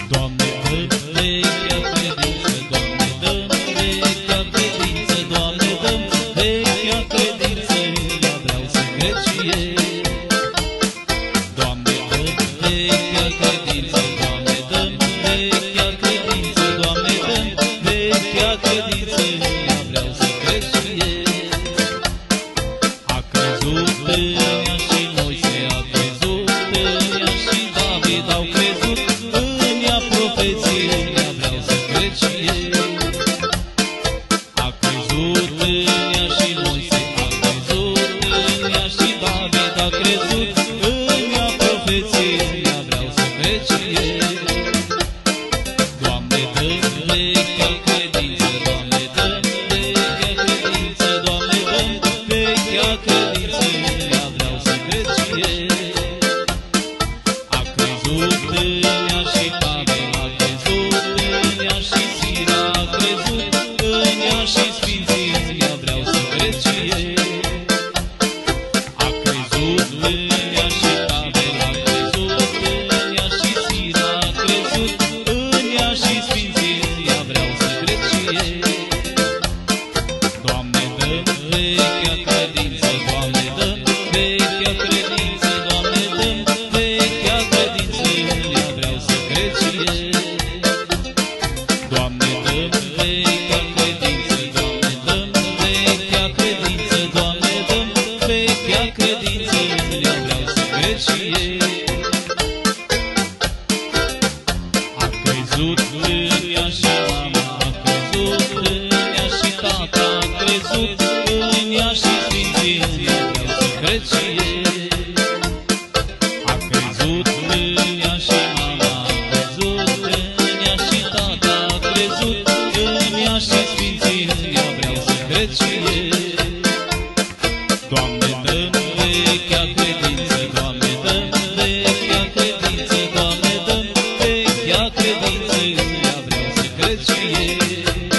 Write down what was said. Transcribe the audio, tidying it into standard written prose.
Doamne, dă-mi vechea credință, Doamne, dă-mi vechea credință, Doamne, dă-mi vechea credință, ea vreau să cred și eu. Doamne, dă-mi vechea credință, Doamne, dă-mi vechea credință, Doamne, dă-mi vechea credință, ea vreau să cred și eu. A crezut în ea și Moise, a crezut în ea și David, au crezut în ea profeții, ea vreau să cred și eu. A crezut în ea și Moise, a crezut în ea și David, a crezut în ea profeții, ea vreau să cred și eu. Doamne, dă-mi vechea credință, Doamne, dă-mi vechea credință, Doamne, dă-mi vechea credință, ea vreau să cred și eu. A crezut în ea și Pavel, a crezut în ea și Sira, a crezut în ea și Sfinții, ea vreau să cred și eu. A crezut în ea și Pavel, a crezut în ea și Sira, a crezut în ea și Sfinții, ea vreau să cred și eu. Doamne, dă-mi vechea credință, Doamne, dă-mi vechea credință, Doamne, dă-mi vechea credință, ea vreau să cred și eu. Doamne, dă-mi vechea credință, Doamne, dă-mi vechea credință, Doamne, dă-mi vechea credință, ea vreau să cred și eu. A crezut în ea și mama, a crezut în ea și tata, a crezut în ea și Sfinții, ea vreau să cred și eu. A crezut în ea și mama, a crezut în ea și tata, a crezut în ea și Sfinții, ea vreau să cred și eu. Doamne, dă-mi vechea credință, Doamne, dă-mi vechea credință, Doamne, dă-mi vechea credință, ea vreau să cred și eu.